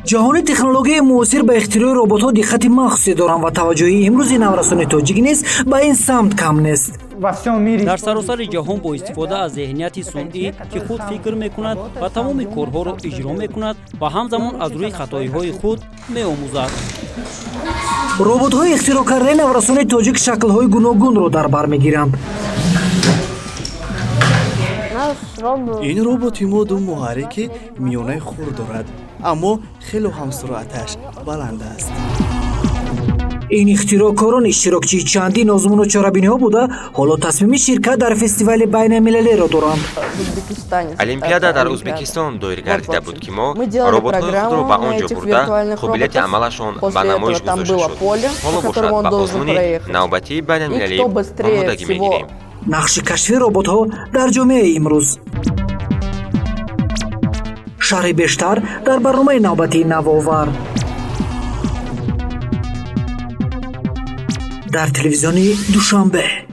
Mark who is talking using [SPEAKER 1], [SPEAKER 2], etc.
[SPEAKER 1] ҷаҳони технологияи муосир ба ихтирои роботҳо диққати махсусе доранд ва таваҷҷӯҳи имрӯзи наврасони тоҷик низ ба ин самт кам нест.
[SPEAKER 2] дар саросари ҷаҳон бо истифода аз зеҳнияти сунъӣ ки худ фикр мекунад ва тамоми корҳоро иҷро мекунад ва ҳамзамон аз рӯи хатоиҳои худ меомӯзад.
[SPEAKER 1] роботҳои ихтироъкардаи наврасони тоҷик шаклҳои гуногунро дар бар мегиранд.
[SPEAKER 3] ин роботи мо ду муҳаррики миёнаи хурд дорад, аммо хело ҳам суръаташ баланд аст.
[SPEAKER 1] ин ихтироъкорон иштирокчии чандин озмуну чорабиниҳо буда, ҳоло тасмими ширкат дар фестивали байналмилалиро доранд.
[SPEAKER 4] олимпиада дар Ӯзбекистон доир гардида буд ки мо роботҳои худро ба он ҷо бурда қобилияти амалашон ба намоиш гузошта шуд. ҳоло бошад ба озмуни навбатии байналмилалӣ омодагӣ мегирем.
[SPEAKER 1] нақши кашфи роботҳо дар ҷомеаи имрӯз. шарҳи бештар дар барномаи навбатии Навовар дар телевизиони Душанбе.